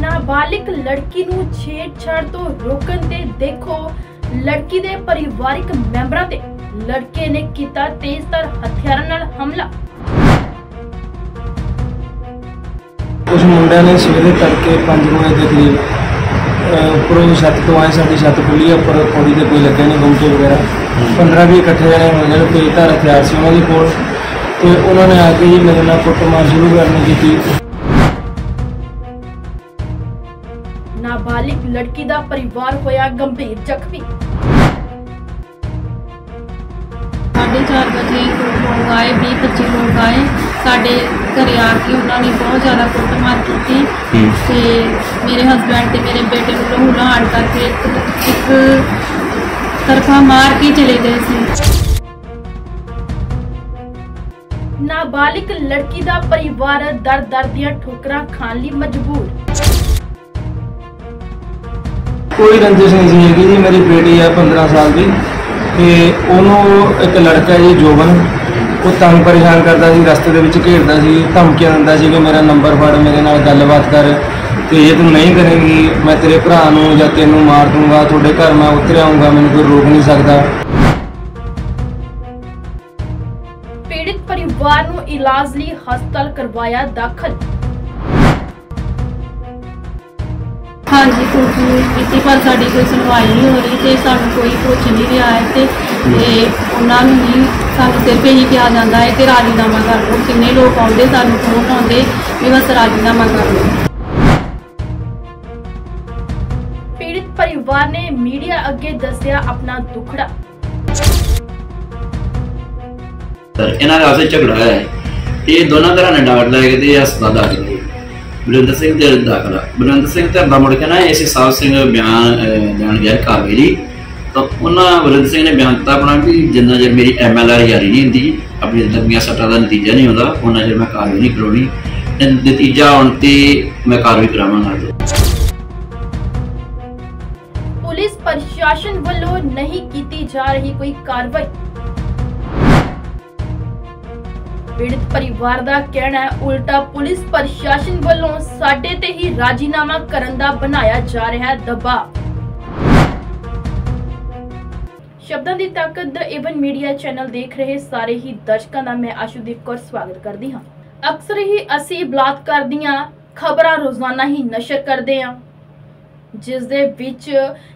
नाबालिग लड़की नूं छेड़छाड़ तो रोकण ते देखो लड़की दे परिवारिक मैंबरां ते लड़के ने कीता तेजधार हथियारां नाल हमला। कुछ मुंडिया ने सवेरे तड़के 5 बजे के करीब उपरों छत तो आए, साड़ी छत खुली है, उपर पौड़ी के कोई लगे नहीं गुमटे वगैरह 15-20 इकट्ठे जने हो गए, तेजधार हथियार से उन्होंने कोल, तो उन्होंने आके ही मेरे नाल कुटमार शुरू करने की। नाबालिग लड़की दा परिवार होया गंभीर जख्मी। 4:30 बजे लोग आए, 20-25 लोग आए साढ़े घरे आके, उन्होंने बहुत ज़्यादा कुटमार की। मेरे हस्बैंड ते मेरे बेटे को लहूलहान करके एक तरफा मार के चले गए थे। नाबालिग लड़की दा परिवार दर दियां ठोकरां खाण लई मजबूर। कोई रंजिश नहीं सी जी, मेरी बेटी है 15 साल की, एक लड़का है जी जोबन, वो तंग परेशान करता सी, रस्ते दे विच घेरदा सी, धमकियां दिंदा सी कि मेरा नंबर फड़, मेरे नाल गलबात कर, तो ये तू नहीं करेंगी मैं तेरे भरा नूं जां तैनूं मार दूंगा, थोड़े घर मैं उतर आऊँगा, मैनूं कोई रोक नहीं सकता। पीड़ित परिवार नूं इलाज लई हस्पताल करवाया दाखल। हाँ जी, कुछ पर साड़ी कोई सुनवाई नहीं हो रही, तो सानू कोई कुछ नहीं रहा है, तो उन्होंने नहीं सानू सिर्फ यही कहा जाता है कि राजीनामा कर लो। किन्ने लोग आते सानू फोन आते भी बस राजीनामा कर लो। पीड़ित परिवार ने मीडिया अगे दसिया अपना दुखड़ा। इन्होंने आपसे झगड़ा है, ये दोनों तरह ने डांट लैके हस्पताल दाखिल है। बलविंदर सिंह ते दाखला, बलविंदर सिंह ते मुड़ के ना इस साहब सिंह बयान जान गया कावेरी, तो उन्होंने बलविंदर सिंह ने बयान दिता अपना भी जिन्ना चर मेरी MLR जारी नहीं होती, अपनी लंबिया सट्टा का नतीजा नहीं आता, उन्ना चर मैं कार्रवाई नहीं करवानी, नतीजा आने ते मैं कार्रवाई करावांगा। पुलिस प्रशासन वालों नहीं की जा रही कोई कार्रवाई। पीड़ित परिवार का कहना है उल्टा पुलिस प्रशासन वालों साडे ते ही राजीनामा करन दा बनाया जा रहा है दबाव। शब्दां दी ताकत द एवन मीडिया चैनल देख रहे सारे ही दर्शकों का मैं आशुदीप कौर स्वागत करदी हां। अक्सर ही असी बलात्कार दियां खबरां रोजाना ही नशर करदे हां, जिस दे विच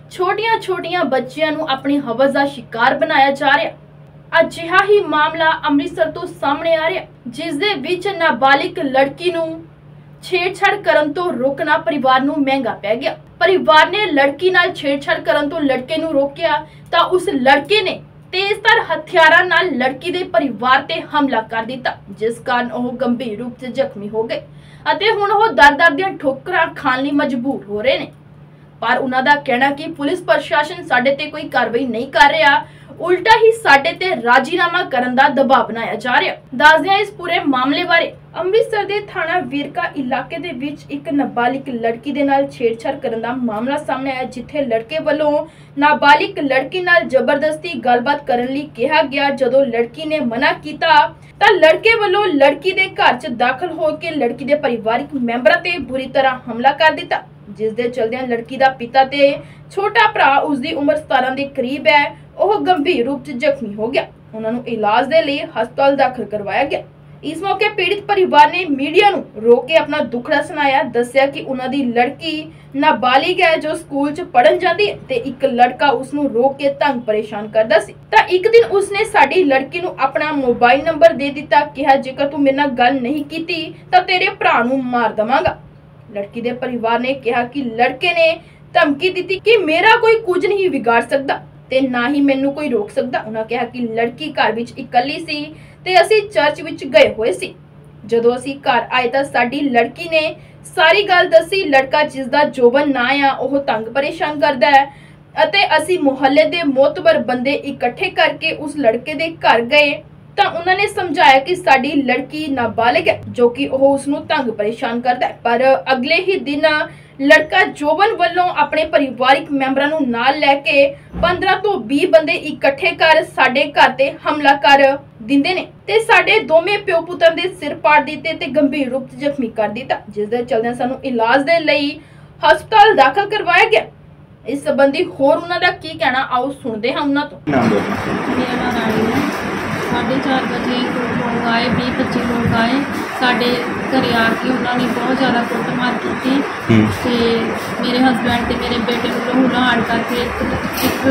छोटियां बच्चियां नूं अपनी हवस दा शिकार बनाया जा रहा। अजिहा ही मामला अमृतसर तो सामने आ रहा, जिस दे विच नाबालिग लड़की नूं छेड़छाड़ करन तो रोकना परिवार नूं महंगा पै गया। परिवार ने लड़की नाल छेड़छाड़ करन तो लड़के नूं रोकिया तां उस लड़के ने तेजधार हथियारां नाल लड़की दे परिवार ते हमला कर दिता, जिस कारण ओह गंभीर रूप से जख्मी हो गए अते हुण ओह दर दीआं ठोकरां खाण लई मजबूर हो रहे ने। पर उन्हां दा कहना कि पुलिस प्रशासन साडे ते कोई कार्रवाई नहीं कर रहा, उल्टा ही साडे ते राजीनामा करन दा दबाव बनाया जा रहा। दसदे इस पूरे मामले बारे अमृतसर दे थाना वीरका इलाके दे विच एक नाबालिग लड़की दे नाल छेड़छाड़ करन दा मामला सामने आया, जिथे लड़के वालों नाबालिग लड़की नाल जबरदस्ती गलबात करन लई कहा गया। जदों लड़की ने मना कीता तां लड़के वालों लड़की दे घर च दाखल होकर लड़की दे परिवारिक मैंबरां ते बुरी तरह हमला कर दिता, जिस दे चलदियां लड़की दा पिता ते छोटा भरा उसदी उम्र 17 दे करीब है, ओह गंभीर रूप से जख्मी हो गया। उन्होंने इलाज दे लिए हस्पताल दाखिल करवाया गया। इस मौके पीड़ित परिवार ने मीडिया नूं रोक के अपना दुखड़ा सुनाया, दस्सिया कि उन्हां दी लड़की नाबालिग है जो स्कूल च पढ़न जाती है ते एक लड़का उसनूं रोक के तंग परेशान करदा सी। तां एक दिन उसने साडी लड़की नूं अपना मोबाइल नंबर दे दिता, कहा जेकर तू मेरे नाल गल नहीं कीती तां तेरे भरा नूं मार दवांगा। लड़की दे परिवार ने कहा कि लड़के ने धमकी दी कि मेरा कोई कुछ नहीं बिगाड़ सकता ते ना ही मैनू कोई रोक सकता। उन्होंने कहा कि लड़की घर विच इकल्ली सी ते असी चर्च विच गए हुए सी। जदों असी घर आए तां साडी लड़की ने सारी गल दसी। लड़का जिसदा जोबन ना आ ओह तंग परेशान करदा है अते असी मुहल्ले दे मोतबर बंदे इकट्ठे करके उस लड़के दे घर गए तां उन्होंने समझाया कि साडी लड़की नाबालिग है जो कि ओह उसनूं तंग परेशान करदा है। पर अगले ही दिन लड़का जोबन वालों अपने परिवारिक मैंबरां नूं नाल लैके 15 तो 20 बंदे इकट्ठे कर साडे घर ते हमला कर दिंदे ने ते साडे दोवें प्यो पुत्तां दे सिर पाड़ दिते ते गंभीर रूप च जख्मी कर दिता, जिस दे चलदे सानू इलाज दे लई ਹਸਪਤਾਲ ਦਾਖਲ ਕਰਵਾਇਆ ਗਿਆ। ਇਸ ਸੰਬੰਧੀ ਹੋਰ ਉਹਨਾਂ ਦਾ ਕੀ ਕਹਿਣਾ, ਆਓ ਸੁਣਦੇ ਹਾਂ ਉਹਨਾਂ ਤੋਂ। ਮੇਰਾ ਨਾਮ ਰਾਣੀ है। 4:30 ਵਜੇ ਲੋਕ ਆਏ, 20-25 ਲੋਕ ਆਏ ਸਾਡੇ ਘਰੇ ਆ ਕੇ ਉਹਨਾਂ ਨੇ ਬਹੁਤ ਜ਼ਿਆਦਾ ਕੁੱਟਮਾਰ ਕੀਤੀ ਤੇ ਮੇਰੇ ਹਸਬੈਂਡ ਤੇ ਮੇਰੇ ਬੇਟੇ ਨੂੰ ਲਹੂ ਲਹਾਣ ਕਰਕੇ ਇੱਕ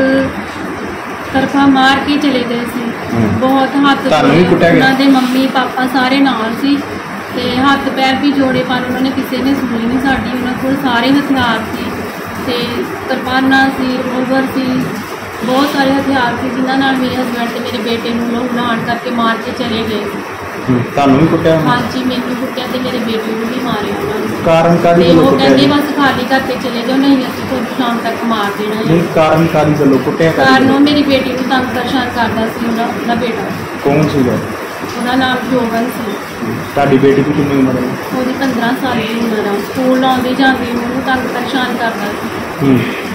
ਤਰਫਾ ਮਾਰ ਕੇ ਚਲੇ ਗਏ ਸੀ। ਬਹੁਤ ਹੱਥ ਉਹਨਾਂ ਦੇ ਮੰਮੀ ਪਾਪਾ ਸਾਰੇ ਨਾਲ ਸੀ ਤੇ ਹੱਥ ਪੈਰ ਵੀ ਜੋੜੇ, ਪਰ ਉਹਨਾਂ ਨੇ ਕਿਸੇ ਨੇ ਸੁਣੀ ਨਹੀਂ ਸਾਡੀ। ਉਹਨਾਂ ਕੋਲ ਸਾਰੇ ਹਥਿਆਰ ਸੀ ਤੇ ਕਿਰਪਾਨਾਂ ਸੀ, ਰਿਵੋਲਵਰ ਸੀ, ਬਹੁਤ ਸਾਰੇ ਹਥਿਆਰ ਸੀ ਜਿਨ੍ਹਾਂ ਨਾਲ ਮੇਰੇ ਹਸਬੈਂਡ ਤੇ ਮੇਰੇ ਬੇਟੇ ਨੂੰ ਲਹੂ ਲਹਾਣ ਕਰਕੇ ਮਾਰ ਕੇ ਚਲੇ ਗਏ। ਤੁਹਾਨੂੰ ਵੀ ਕੁੱਟਿਆ? ਹਾਂਜੀ, ਮੈਨੂੰ ਕੁੱਟਿਆ ਤੇ ਮੇਰੇ ਬੇਟੇ ਨੂੰ ਵੀ ਮਾਰਿਆ ਉਹਨਾਂ ਨੇ। ਕਾਰਨ ਕਾਦੀ ਤੇ ਵੱਲੋਂ ਉਹ ਕੁੱਟਿਆ? ਕਹਿੰਦੇ ਬਸ ਖਾਲੀ ਕਰਕੇ ਚਲੇ ਜਾਓ, ਨਹੀਂ ਅਸੀਂ ਤੁਹਾਨੂੰ ਸ਼ਾਮ ਤੱਕ ਮਾਰ ਦੇਣਾ ਹੈ। ਨਹੀਂ, ਕਾਰਨ ਕਾਦੀ ਵੱਲੋਂ ਕੁੱਟਿਆ? ਕਾਰਨ ਉਹ ਮੇਰੀ ਬੇਟੀ ਨੂੰ ਤੰਗ ਪਰੇਸ਼ਾਨ ਕਰਦਾ ਸੀ। ਉਹਦਾ ਬੇਟਾ, ਕੌਣ ਸੀਗਾ? ਉਹਦਾ ਨਾਮ ਜੋਗਨ ਸੀ। ਤੁਹਾਡੀ ਬੇਟੀ ਦੀ ਕਿੰਨੀ ਉਮਰ ਹੈ? ਉਹਦੀ 15 ਸਾਲ ਦੀ ਉਮਰ ਆ। ਸਕੂਲ ਆਉਂਦੀ ਜਾਂਦੀ ਉਹਨੂੰ ਤੰਗ ਪਰੇਸ਼ਾਨ ਕਰਦਾ ਸੀ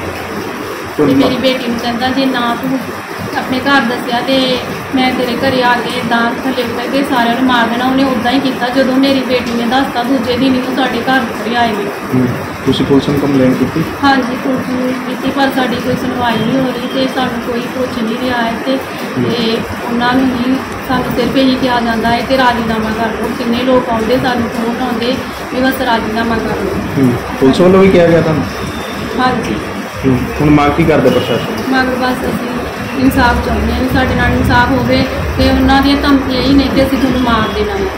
ਤੇ ਮੇਰੀ ਬੇਟੀ ਨੂੰ ਕਹਿੰਦਾ ਜੇ ਨਾ ਤੂੰ ਆਪਣੇ ਘਰ ਦੱਸਿਆ ਤੇ ਮੈਂ ਤੇਰੇ ਘਰੇ ਆ ਕੇ ਦਾਂ ਥੱਲੇ ਉੱਤਰ ਕੇ ਸਾਰਿਆਂ ਨੂੰ ਮਾਰ ਦੇਣਾ। ਉਹਨੇ ਉੱਦਾਂ ਹੀ ਕੀਤਾ। ਜਦੋਂ ਮੇਰੀ ਬੇਟੀ ਨੇ ਦੱਸਤਾ ਦੂਜੇ ਦਿਨ ਹੀ ਉਹ ਸਾਡੇ ਘਰ ਉੱਤੇ ਆਏ ਨੇ। ਤੁਸੀਂ ਪੁਲਿਸ ਨੂੰ ਕੰਪਲੇਂਟ ਕੀਤੀ? ਹਾਂਜੀ, ਪੁਲਿਸ ਨੂੰ ਕੀਤੀ ਪਰ ਸਾਡੀ ਕੋਈ ਸੁਣਵਾਈ ਨਹੀਂ ਹੋ ਰਹੀ ਤੇ ਸਾਨੂੰ ਕੋਈ ਪੁੱਛ ਨਹੀਂ ਰਿਹਾ ਹੈ ਤੇ ਉਹਨਾਂ ਨੂੰ ਹੀ ਸਾਨੂੰ ਸਿਰਫ ਇਹੀ ਕਿਹਾ ਜਾਂਦਾ ਹੈ ਕਿ ਰਾਜ਼ੀਨਾਮਾ ਕਰ ਲਓ। ਕਿੰਨੇ ਲੋਕ ਆਉਂਦੇ ਸਾਨੂੰ ਫੋਨ ਆਉਂਦੇ ਵੀ ਬਸ ਰਾਜ਼ੀਨਾਮਾ ਕਰ ਲਓ। ਪੁਲਿਸ ਵੱਲੋਂ ਵੀ ਕਿਹਾ ਗਿਆ ਤੁਹਾਨੂੰ? ਹਾਂਜੀ। ਹੁਣ ਮੰਗ ਕੀ ਕਰਦੇ ਪ੍ਰਸ਼ਾਸਨ? ਮੰਗ ਬਸ ਅਸੀਂ ਇਨਸਾਫ ਚਾਹੁੰਦੇ ਹਾਂ, ਸਾਡੇ ਨਾਲ ਇਨਸਾਫ ਹੋਵੇ ਤੇ ਉਹਨਾਂ ਦੀਆਂ ਧਮਕੀਆਂ ਹੀ ਨਹੀਂ ਕਿ ਅਸੀਂ ਤੁਹਾਨੂੰ ਮਾਰ ਦੇਣਾ ਹੈ।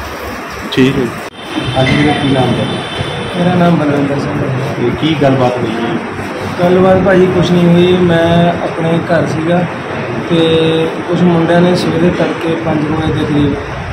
ਠੀਕ ਹੈ। ਅੱਜ ਮੇਰਾ ਕੀ ਨਾਮ ਹੈ? ਮੇਰਾ ਨਾਮ ਬਲਵਿੰਦਰ ਸਿੰਘ ਹੈ। ਇਹ ਕੀ ਗੱਲਬਾਤ ਹੋਈ ਹੈ? ਗੱਲਬਾਤ ਭਾਜੀ ਕੁਛ ਨਹੀਂ ਹੋਈ। ਮੈਂ ਆਪਣੇ ਘਰ ਸੀਗਾ ਤੇ ਕੁਛ ਮੁੰਡਿਆਂ ਨੇ ਸਵੇਰੇ ਤੜਕੇ 5 ਵਜੇ ਦੇ ਕਰੀਬ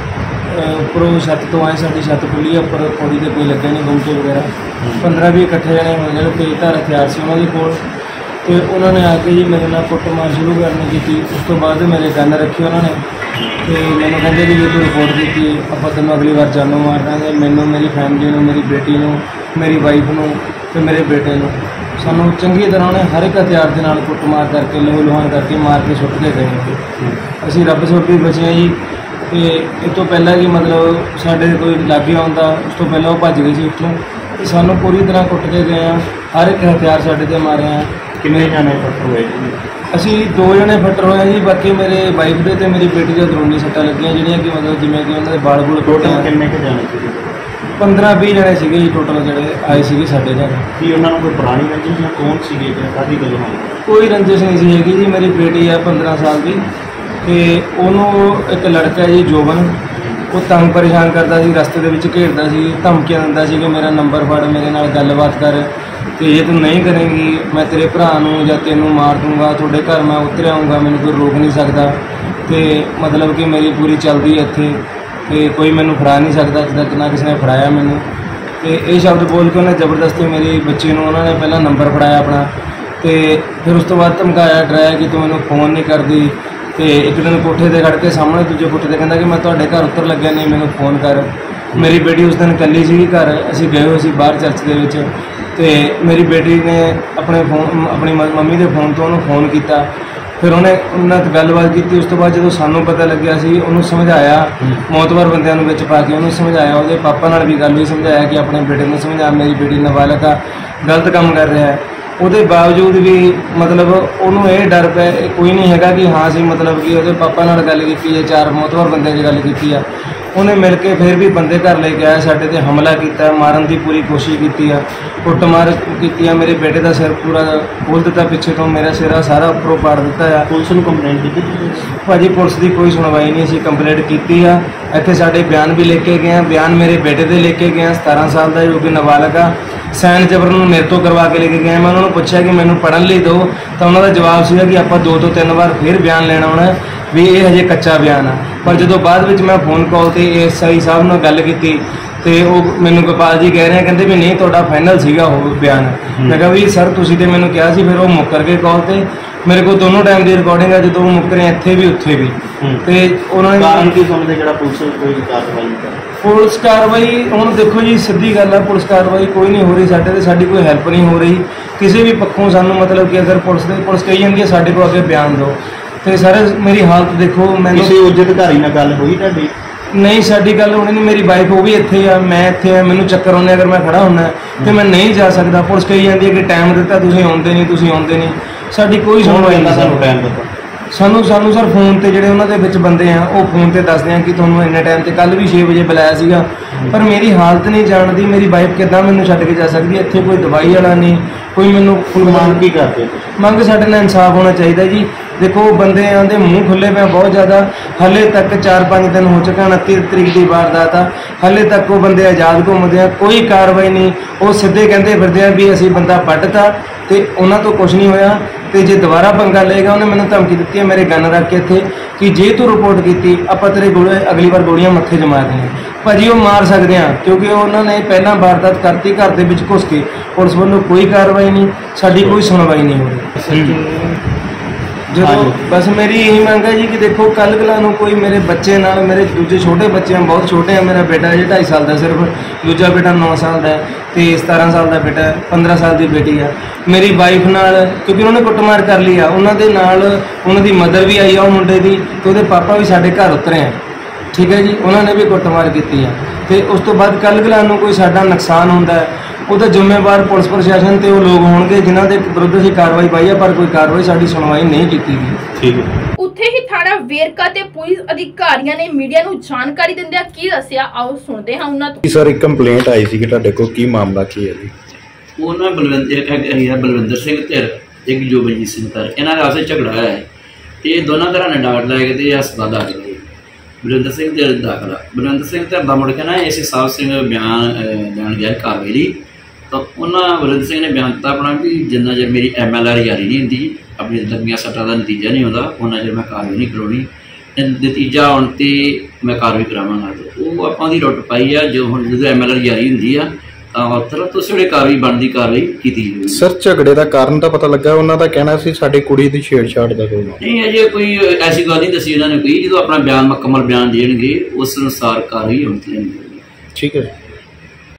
ਉੱਪਰੋਂ ਛੱਤ ਤੋਂ ਆਏ। ਸਾਡੀ ਛੱਤ ਖੁੱਲ੍ਹੀ ਆ, ਉੱਪਰ ਪੌੜੀ 'ਤੇ ਕੋਈ ਲੱਗੇ ਨਹੀਂ ਗੁੰਮਟੇ ਵਗੈਰਾ। 15-20 ਇਕੱਠੇ ਜਣੇ ਹੋ ਜਿਹੜੇ ਤੇਜ਼ਧਾਰ ਹਥਿਆਰ ਸੀ ਉਹਨਾਂ ਦੇ ਕੋਲ ਤੇ ਉਹਨਾਂ ਨੇ ਆ ਕੇ ਜੀ ਮੇਰੇ ਨਾਲ ਕੁੱਟਮਾਰ ਸ਼ੁਰੂ ਕਰਨੀ ਕੀਤੀ। ਉਸ ਤੋਂ ਬਾਅਦ ਮੇਰੇ ਗਨ ਰੱਖੀ ਉਹਨਾਂ ਨੇ ਤੇ ਮੈਨੂੰ ਕਹਿੰਦੇ ਵੀ ਜੇ ਤੂੰ ਰਿਪੋਰਟ ਕੀਤੀ ਆਪਾਂ ਤੈਨੂੰ ਅਗਲੀ ਵਾਰ ਜਾਨੋਂ ਮਾਰ ਦਾਂਗੇ। ਮੈਨੂੰ, ਮੇਰੀ ਫੈਮਿਲੀ ਨੂੰ, ਮੇਰੀ ਬੇਟੀ ਨੂੰ, ਮੇਰੀ ਵਾਈਫ ਨੂੰ ਤੇ ਮੇਰੇ ਬੇਟੇ ਨੂੰ ਸਾਨੂੰ ਚੰਗੀ ਤਰ੍ਹਾਂ ਉਹਨੇ ਹਰ ਇੱਕ ਹਥਿਆਰ ਦੇ ਨਾਲ ਕੁੱਟਮਾਰ ਕਰਕੇ ਲਹੂ ਲੁਹਾਨ ਕਰਕੇ ਮਾਰ ਕੇ ਸੁੱਟ ਕੇ ਗਏ। ਅਸੀਂ ਰੱਬ ਸੋਭੀ ਬਚੇ ਹਾਂ ਜੀ। ਤੇ ਇਹ ਤੋਂ ਪਹਿਲਾਂ ਕਿ ਮਤਲਬ ਸਾਡੇ ਕੋਈ ਲਾਗੇ ਆਉਂਦਾ, ਉਸ ਤੋਂ ਪਹਿਲਾਂ ਉਹ ਭੱਜ ਗਏ ਸੀ ਉੱਥੋਂ ਤੇ ਸਾਨੂੰ ਪੂਰੀ ਤਰ੍ਹਾਂ ਕੁੱਟ ਕੇ ਗਏ ਆ। ਹਰ ਇੱਕ ਹਥਿਆਰ ਸਾਡੇ 'ਤੇ ਮਾਰੇ ਆ। ਕਿੰਨੇ ਜਾਣੇ ਫੱਟਰ ਹੋਏ? ਅਸੀਂ 2 ਜਣੇ ਫੱਟਰ ਹੋਏ ਜੀ। ਬਾਕੀ ਮੇਰੇ ਵਾਈਫ ਦੇ ਤੇ ਮੇਰੀ ਬੇਟੀ ਦੇ ਅੰਦਰੂਨੀ ਸੱਟਾਂ ਲੱਗੀਆਂ ਜਿਹੜੀਆਂ ਕਿ ਮਤਲਬ ਜਿਵੇਂ ਕਿ ਉਹਨਾਂ ਦੇ ਬਾਲ ਬੁਲ ਟੋਟਲ ਕਿੰਨੇ ਕੁ ਜਾਣੇ ਸੀਗੇ? 15-20 ਜਣੇ ਸੀਗੇ ਜੀ ਟੋਟਲ ਜਿਹੜੇ ਆਏ ਸੀਗੇ ਸਾਡੇ ਘਰ। ਕੀ ਉਹਨਾਂ ਨੂੰ ਕੋਈ ਪੁਰਾਣੀ ਰੰਜਿਸ਼ ਜਾਂ ਕੌਣ ਸੀਗੇ ਜਾਂ ਕਾਹਦੀ ਗੱਲ ਹੋਈ? ਕੋਈ ਰੰਜਿਸ਼ ਨਹੀਂ ਸੀ ਹੈਗੀ ਜੀ। ਮੇਰੀ ਬੇਟੀ ਆ 15 ਸਾਲ ਦੀ ਤੇ ਉਹਨੂੰ ਇੱਕ ਲੜਕਾ ਜੀ ਜੋਬਨ, ਉਹ ਤੰਗ ਪਰੇਸ਼ਾਨ ਕਰਦਾ ਸੀ, ਰਸਤੇ ਦੇ ਵਿੱਚ ਘੇਰਦਾ ਸੀ, ਧਮਕੀਆਂ ਦਿੰਦਾ ਸੀ ਕਿ ਮੇਰਾ ਨੰਬਰ ਫੜ, ਮੇਰੇ ਨਾਲ ਗੱਲਬਾਤ ਕਰ ਤੇ ਜੇ ਤੂੰ ਨਹੀਂ ਕਰੇਂਗੀ ਮੈਂ ਤੇਰੇ ਭਰਾ ਨੂੰ ਜਾਂ ਤੈਨੂੰ ਮਾਰ ਦੂੰਗਾ, ਤੁਹਾਡੇ ਘਰ ਮੈਂ ਉਤਰ ਆਊਂਗਾ, ਮੈਨੂੰ ਕੋਈ ਰੋਕ ਨਹੀਂ ਸਕਦਾ। ਤੇ ਮਤਲਬ ਕਿ ਮੇਰੀ ਪੂਰੀ ਚੱਲਦੀ ਹੈ ਇੱਥੇ ਤੇ ਕੋਈ ਮੈਨੂੰ ਫੜਾ ਨਹੀਂ ਸਕਦਾ, ਅੱਜ ਤੱਕ ਨਾ ਕਿਸੇ ਨੇ ਫੜਾਇਆ ਮੈਨੂੰ। ਤੇ ਇਹ ਸ਼ਬਦ ਬੋਲ ਕੇ ਉਹਨੇ ਜ਼ਬਰਦਸਤੀ ਮੇਰੀ ਬੱਚੀ ਨੂੰ ਉਹਨਾਂ ਨੇ ਪਹਿਲਾਂ ਨੰਬਰ ਫੜਾਇਆ ਆਪਣਾ ਤੇ ਫਿਰ ਉਸ ਤੋਂ ਬਾਅਦ ਧਮਕਾਇਆ, ਡਰਾਇਆ ਕਿ ਤੂੰ ਮੈਨੂੰ ਫੋਨ ਨਹੀਂ ਕਰਦੀ। ਤੇ ਇੱਕ ਦਿਨ ਕੋਠੇ 'ਤੇ ਖੜ੍ਹ ਕੇ ਸਾਹਮਣੇ ਦੂਜੇ ਕੋਠੇ 'ਤੇ ਕਹਿੰਦਾ ਕਿ ਮੈਂ ਤੁਹਾਡੇ ਘਰ ਉੱਤਰ ਲੱਗਿਆ, ਨਹੀਂ ਮੈਨੂੰ ਫੋਨ ਕਰ। ਮੇਰੀ ਬੇਟੀ ਉਸ ਦਿਨ ਇਕੱਲੀ ਸੀਗੀ ਘਰ, ਅਸੀਂ ਗਏ ਹੋਏ ਸੀ ਬਾਹਰ ਚਰਚ ਦੇ ਵਿੱਚ ਤੇ ਮੇਰੀ ਬੇਟੀ ਨੇ ਆਪਣੇ ਫੋਨ, ਆਪਣੀ ਮੰਮੀ ਦੇ ਫੋਨ ਤੋਂ ਉਹਨੂੰ ਫੋਨ ਕੀਤਾ। ਫਿਰ ਉਹਨੇ ਉਹਨਾਂ ਨਾਲ ਗੱਲਬਾਤ ਕੀਤੀ। ਉਸ ਤੋਂ ਬਾਅਦ ਜਦੋਂ ਸਾਨੂੰ ਪਤਾ ਲੱਗਿਆ ਸੀ ਉਹਨੂੰ ਸਮਝਾਇਆ, ਮੌਤਬਰ ਬੰਦਿਆਂ ਨੂੰ ਵਿੱਚ ਪਾ ਕੇ ਉਹਨੂੰ ਸਮਝਾਇਆ। ਉਹਦੇ ਪਾਪਾ ਨਾਲ ਵੀ ਗੱਲ ਹੋਈ, ਸਮਝਾਇਆ ਕਿ ਆਪਣੇ ਬੇਟੇ ਨੂੰ ਸਮਝਾ, ਮੇਰੀ ਬੇਟੀ ਨਾਬਾਲਗ ਆ, ਗਲਤ ਕੰਮ ਕਰ ਰਿਹਾ ਹੈ। ਉਹਦੇ ਬਾਵਜੂਦ ਵੀ ਮਤਲਬ ਉਹਨੂੰ ਇਹ ਡਰ ਪਿਆ, ਕੋਈ ਨਹੀਂ ਹੈਗਾ ਕਿ ਹਾਂ ਅਸੀਂ ਮਤਲਬ ਕਿ ਉਹਦੇ ਪਾਪਾ ਨਾਲ ਗੱਲ ਕੀਤੀ ਹੈ, 4 ਮੌਤਬਰ ਬੰਦਿਆਂ 'ਚ ਗੱਲ ਕੀਤੀ ਆ। ਉਹਨੇ ਮਿਲ ਕੇ ਫਿਰ ਵੀ ਬੰਦੇ ਘਰ ਲੈ ਕੇ ਆਇਆ, ਸਾਡੇ 'ਤੇ ਹਮਲਾ ਕੀਤਾ, ਮਾਰਨ ਦੀ ਪੂਰੀ ਕੋਸ਼ਿਸ਼ ਕੀਤੀ ਆ, ਕੁੱਟਮਾਰ ਕੀਤੀ ਆ। ਮੇਰੇ ਬੇਟੇ ਦਾ ਸਿਰ ਪੂਰਾ ਖੋਲ੍ਹ ਦਿੱਤਾ ਪਿੱਛੇ ਤੋਂ, ਮੇਰਾ ਸਿਰ ਸਾਰਾ ਉੱਪਰੋਂ ਪਾੜ ਦਿੱਤਾ ਆ। ਪੁਲਿਸ ਨੂੰ ਕੰਪਲੇਂਟ ਕੀਤੀ? ਭਾਜੀ ਪੁਲਿਸ ਦੀ ਕੋਈ ਸੁਣਵਾਈ ਨਹੀਂ। ਅਸੀਂ ਕੰਪਲੇਂਟ ਕੀਤੀ ਆ, ਇੱਥੇ ਸਾਡੇ ਬਿਆਨ ਵੀ ਲੈ ਕੇ ਗਏ ਆ। ਬਿਆਨ ਮੇਰੇ ਬੇਟੇ ਦੇ ਲੈ ਕੇ ਗਏ ਆ, 17 ਸਾਲ ਦਾ ਜੋ ਕਿ ਨਾਬਾਲਗ ਆ। ਸਾਈਨ ਜਬਰਨ ਨੂੰ ਮੇਰੇ ਤੋਂ ਕਰਵਾ ਕੇ ਲੈ ਕੇ ਗਏ। ਮੈਂ ਉਹਨਾਂ ਨੂੰ ਪੁੱਛਿਆ ਕਿ ਮੈਨੂੰ ਪੜ੍ਹਨ ਲਈ ਦਿਓ ਤਾਂ ਉਹਨਾਂ ਦਾ ਜਵਾਬ ਸੀਗਾ ਕਿ ਆਪਾਂ 2 ਤੋਂ 3 ਵਾਰ ਫਿਰ ਬਿਆਨ ਲੈਣਾ ਹੋਣਾ ਵੀ ਇਹ ਹਜੇ ਕੱਚਾ ਬਿਆਨ ਆ। ਪਰ ਜਦੋਂ ਬਾਅਦ ਵਿੱਚ ਮੈਂ ਫੋਨ ਕਾਲ ਤੇ SI ਸਾਹਿਬ ਨਾਲ ਗੱਲ ਕੀਤੀ ਤੇ ਉਹ ਮੈਨੂੰ ਗੋਪਾਲ ਜੀ ਕਹਿ ਰਹੇ ਆ, ਕਹਿੰਦੇ ਵੀ ਨਹੀਂ ਤੁਹਾਡਾ ਫਾਈਨਲ ਸੀਗਾ ਉਹ ਬਿਆਨ। ਮੈਂ ਕਿਹਾ ਵੀ ਸਰ ਤੁਸੀਂ ਤੇ ਮੈਨੂੰ ਕਿਹਾ ਸੀ। ਫਿਰ ਉਹ ਮੁੱਕਰ ਕੇ ਕਾਲ ਤੇ ਮੇਰੇ ਕੋਲ ਦੋਨੋਂ ਟਾਈਮ ਦੀ ਰਿਕਾਰਡਿੰਗ ਆ, ਜਦੋਂ ਉਹ ਮੁੱਕਰੇ ਇੱਥੇ ਵੀ ਉੱਥੇ ਵੀ। ਤੇ ਉਹਨਾਂ ਨੇ ਕਾਰਨ ਕੀ ਸਮਝਦੇ ਜਿਹੜਾ ਪੁਲਿਸ ਕੋਈ ਕਾਰਵਾਈ ਨਹੀਂ ਕਰ? ਪੁਲਿਸ ਕਾਰਵਾਈ ਹੁਣ ਦੇਖੋ ਜੀ ਸਿੱਧੀ ਗੱਲ ਆ, ਪੁਲਿਸ ਕਾਰਵਾਈ ਕੋਈ ਨਹੀਂ ਹੋ ਰਹੀ ਸਾਡੇ ਤੇ, ਸਾਡੀ ਕੋਈ ਹੈਲਪ ਨਹੀਂ ਹੋ ਰਹੀ ਕਿਸੇ ਵੀ ਪੱਖੋਂ। ਸਾਨੂੰ ਮਤਲਬ ਕਿ ਅਗਰ ਪੁਲਿਸ ਕਹੀ ਜਾਂਦੀ ਹੈ ਸਾਡੇ ਕੋਲ ਅੱਗੇ ਬਿਆਨ ਦਿਓ ਤੇ ਸਰ ਮੇਰੀ ਹਾਲਤ ਦੇਖੋ। ਮੈਨੂੰ ਕਿਸੇ ਉੱਚ ਅਧਿਕਾਰੀ ਨਾਲ ਗੱਲ ਹੋਈ ਤੁਹਾਡੀ? ਨਹੀਂ ਸਾਡੀ ਗੱਲ ਹੋਣੀ ਨਹੀਂ। ਮੇਰੀ ਵਾਈਫ ਉਹ ਵੀ ਇੱਥੇ ਆ, ਮੈਂ ਇੱਥੇ ਆ, ਮੈਨੂੰ ਚੱਕਰ ਆਉਂਦੇ ਅਗਰ ਮੈਂ ਖੜਾ ਹੁੰਦਾ ਤੇ ਮੈਂ ਨਹੀਂ ਜਾ ਸਕਦਾ। ਪੁਲਿਸ ਕਹੀ ਜਾਂਦੀ ਹੈ ਕਿ ਟਾਈਮ ਦਿੱਤਾ, ਤੁਸੀਂ ਆਉਂਦੇ ਨਹੀਂ, ਤੁਸੀਂ ਆਉਂਦੇ ਨਹੀਂ। ਸਾਡੀ ਕੋਈ ਸੁਣਵਾਈ ਨਹੀਂ। ਸਾਨੂੰ ਟਾਈਮ ਦਿੱਤਾ ਸਾਨੂੰ ਸਰ ਫੋਨ ਤੇ ਜਿਹੜੇ ਉਹਨਾਂ ਦੇ ਵਿੱਚ ਬੰਦੇ ਆ ਉਹ ਫੋਨ ਤੇ ਦੱਸਦੇ ਆ ਕਿ ਤੁਹਾਨੂੰ ਇੰਨੇ ਟਾਈਮ ਤੇ ਕੱਲ ਵੀ 6 ਵਜੇ ਬੁਲਾਇਆ ਸੀਗਾ, ਪਰ ਮੇਰੀ ਹਾਲਤ ਨਹੀਂ ਜਾਣਦੀ। ਮੇਰੀ ਵਾਈਫ ਕਿੱਦਾਂ ਮੈਨੂੰ ਛੱਡ ਕੇ ਜਾ ਸਕਦੀ ਹੈ? ਇੱਥੇ ਕੋਈ ਦਵਾਈ ਵਾਲਾ ਨਹੀਂ, ਕੋਈ ਮੈਨੂੰ ਮੰਗ ਕੀ ਕਰਦੇ ਹੋ ਤੁਸੀਂ? ਮੰਗ ਸਾਡੇ ਨਾਲ ਇਨਸਾਫ ਹੋਣਾ ਚਾਹੀਦਾ ਜੀ। ਦੇਖੋ ਬੰਦਿਆਂ ਦੇ ਮੂੰਹ ਖੁੱਲੇ ਪਏ ਬਹੁਤ ਜ਼ਿਆਦਾ। ਹਾਲੇ ਤੱਕ 4-5 ਦਿਨ ਹੋ ਚੁੱਕੇ ਹਨ, 29 ਤਰੀਕ ਦੀ ਵਾਰਦਾਤ ਆ, ਹਾਲੇ ਤੱਕ ਉਹ ਬੰਦੇ ਆਜ਼ਾਦ ਘੁੰਮਦੇ ਆ, ਕੋਈ ਕਾਰਵਾਈ ਨਹੀਂ। ਉਹ ਸਿੱਧੇ ਕਹਿੰਦੇ ਫਿਰਦੇ ਆ ਵੀ ਅਸੀਂ ਬੰਦਾ ਵੱਢਤਾ ਤੇ ਉਹਨਾਂ ਤੋਂ ਕੁਝ ਨਹੀਂ ਹੋਇਆ। ਤੇ ਜੇ ਦੁਬਾਰਾ ਪੰਗਾ ਲਏਗਾ, ਉਹਨੇ ਮੈਨੂੰ ਧਮਕੀ ਦਿੱਤੀ ਹੈ ਮੇਰੇ ਗਨ ਰੱਖ ਕੇ ਇੱਥੇ ਕਿ ਜੇ ਤੂੰ ਰਿਪੋਰਟ ਕੀਤੀ ਆਪਾਂ ਤੇਰੇ ਅਗਲੀ ਵਾਰ ਗੋਲੀਆਂ ਮੱਥੇ 'ਚ ਮਾਰ ਦੇਣੀਆਂ। ਭਾਜੀ ਉਹ ਮਾਰ ਸਕਦੇ ਆ ਕਿਉਂਕਿ ਉਹਨਾਂ ਨੇ ਪਹਿਲਾਂ ਵਾਰਦਾਤ ਕਰਤੀ ਘਰ ਦੇ ਵਿੱਚ ਘੁਸ ਕੇ। ਪੁਲਿਸ ਵੱਲੋਂ ਕੋਈ ਕਾਰਵਾਈ ਨਹੀਂ, ਸਾਡੀ ਕੋਈ ਸੁਣਵਾਈ ਨਹੀਂ ਹੋ ਰਹੀ। ਜਦੋਂ ਬਸ ਮੇਰੀ ਇਹੀ ਮੰਗ ਹੈ ਜੀ ਕਿ ਦੇਖੋ ਕੱਲ੍ਹ ਕਲਾ ਨੂੰ ਕੋਈ ਮੇਰੇ ਬੱਚੇ ਨਾਲ, ਮੇਰੇ ਦੂਜੇ ਛੋਟੇ ਬੱਚੇ ਆ, ਬਹੁਤ ਛੋਟੇ ਆ। ਮੇਰਾ ਬੇਟਾ ਜੀ 2.5 ਸਾਲ ਦਾ ਸਿਰਫ, ਦੂਜਾ ਬੇਟਾ 9 ਸਾਲ ਦਾ ਤੇ 17 ਸਾਲ ਦਾ ਬੇਟਾ, 15 ਸਾਲ ਦੀ ਬੇਟੀ ਆ। ਮੇਰੀ ਵਾਈਫ ਨਾਲ ਕਿਉਂਕਿ ਉਹਨਾਂ ਨੇ ਕੁੱਟਮਾਰ ਕਰ ਲਈ ਆ, ਉਹਨਾਂ ਦੇ ਨਾਲ ਉਹਨਾਂ ਦੀ ਮਦਰ ਵੀ ਆਈ ਆ ਉਹ ਮੁੰਡੇ ਦੀ, ਤੇ ਉਹਦੇ ਪਾਪਾ ਵੀ ਸਾਡੇ ਘਰ ਉਤਰੇ ਆ। ਠੀਕ ਹੈ ਜੀ, ਉਹਨਾਂ ਨੇ ਵੀ ਕੁੱਟਮਾਰ ਕੀਤੀ ਆ। ਤੇ ਉਸ ਤੋਂ ਬਾਅਦ ਕੱਲ੍ਹ ਕਲਾ ਨੂੰ ਕੋਈ ਸਾਡਾ ਨੁਕਸਾਨ ਹੁੰਦਾ ਹੈ, ਉਹਦਾ ਜ਼ਿੰਮੇਵਾਰ ਪੁਲਿਸ ਪ੍ਰਸ਼ਾਸਨ ਤੇ ਉਹ ਲੋਕ ਹੋਣਗੇ ਜਿਨ੍ਹਾਂ ਦੇ ਵਿਰੁੱਧ ਅਸੀਂ ਕਾਰਵਾਈ ਪਾਈ ਆ, ਪਰ ਕੋਈ ਕਾਰਵਾਈ ਸਾਡੀ ਸੁਣਵਾਈ ਨਹੀਂ ਕੀਤੀ ਗਈ। ਠੀਕ ਹੈ। ਉੱਥੇ ਹੀ ਥਾਣਾ ਵੇਰਕਾ ਤੇ ਪੁਲਿਸ ਅਧਿਕਾਰੀਆਂ ਨੇ ਮੀਡੀਆ ਨੂੰ ਜਾਣਕਾਰੀ ਦਿੰਦਿਆਂ ਕੀ ਦੱਸਿਆ, ਆਓ ਸੁਣਦੇ ਹਾਂ ਉਹਨਾਂ ਤੋਂ। ਸਰ ਇੱਕ ਕੰਪਲੇਂਟ ਆਈ ਸੀ ਕਿ ਤੁਹਾਡੇ ਕੋਲ, ਕੀ ਮਾਮਲਾ ਕੀ ਹੈ ਜੀ? ਉਹ ਨਾ ਬਲਵਿੰਦਰ ਸਿੰਘ ਧਿਰ ਇੱਕ ਜੋਬਨਜੀਤ ਸਿੰਘ ਧਿਰ, ਇਹਨਾਂ ਦਾ ਆਪਸੇ ਝਗੜਾ ਹੈ ਤੇ ਦੋਨਾਂ ਤਰ੍ਹਾਂ ਨੇ ਡਾਟ ਲੈ ਕੇ ਤੇ ਹਸਪਤਾਲ ਦਾਖਲ ਹੋਏ। ਬਲਵਿੰਦਰ ਸਿੰਘ ਧਿਰ ਦਾਖਲਾ, ਬਲਵਿੰਦਰ ਸਿੰਘ ਧਿਰ ਦਾ ਮੁੜ ਕੇ ਨਾ ਐਸੀ ਸਾਹਿਬ ਸਿੰਘ ਬਿਆਨ ਲੈਣ ਗਿਆ ਕਾਰਵਾਈ ਲਈ। ਤਾਂ ਉਹਨਾਂ ਬਲਵਿੰਦਰ ਸਿੰਘ ਨੇ ਬਿਆਨ ਦਿੱਤਾ ਆਪਣਾ ਵੀ ਜਿੰਨਾ ਚਿਰ ਮੇਰੀ MLR ਜਾਰੀ ਨਹੀਂ ਹੁੰਦੀ, ਆਪਣੀ ਲੰਮੀਆਂ ਸੱਟਾਂ ਦਾ ਨਤੀਜਾ ਨਹੀਂ ਆਉਂਦਾ, ਉਹਨਾਂ ਚਿਰ ਮੈਂ ਕਾਰਵਾਈ ਨਹੀਂ ਕਰਾਉਣੀ। ਨਤੀਜਾ ਆਉਣ ਤੇ ਮੈਂ ਕਾਰਵਾਈ ਕਰਾਵਾਂਗਾ। ਉਹ ਆਪਾਂ ਦੀ ਰੁੱਟ ਪਾਈ ਆ, ਜੋ ਹੁਣ ਜਦੋਂ MLR ਜਾਰੀ ਹੁੰਦੀ ਆ ਤਾਂ ਤੁਰੰਤ ਉਸ ਵੇਲੇ ਕਾਰਵਾਈ ਕੀਤੀ ਜਾਊਗੀ। ਸਰ ਝਗੜੇ ਦਾ ਕਾਰਨ ਤਾਂ ਪਤਾ ਲੱਗਾ, ਉਹਨਾਂ ਦਾ ਕਹਿਣਾ ਸੀ ਸਾਡੀ ਕੁੜੀ ਦੀ ਛੇੜਛਾੜ ਦਾ ਕੋਈ ਨਹੀਂ, ਅਜੇ ਕੋਈ ਐਸੀ ਗੱਲ ਨਹੀਂ ਦੱਸੀ ਉਹਨਾਂ ਨੇ ਕੋਈ। ਜਦੋਂ ਆਪਣਾ ਬਿਆਨ ਮੁਕੰਮਲ ਬਿਆਨ ਦੇਣਗੇ ਉਸ ਅਨੁਸਾਰ ਕਾਰਵਾਈ ਹੋਣੀ ਚਾਹੀਦੀ ਹੈ। ਠੀਕ ਹੈ।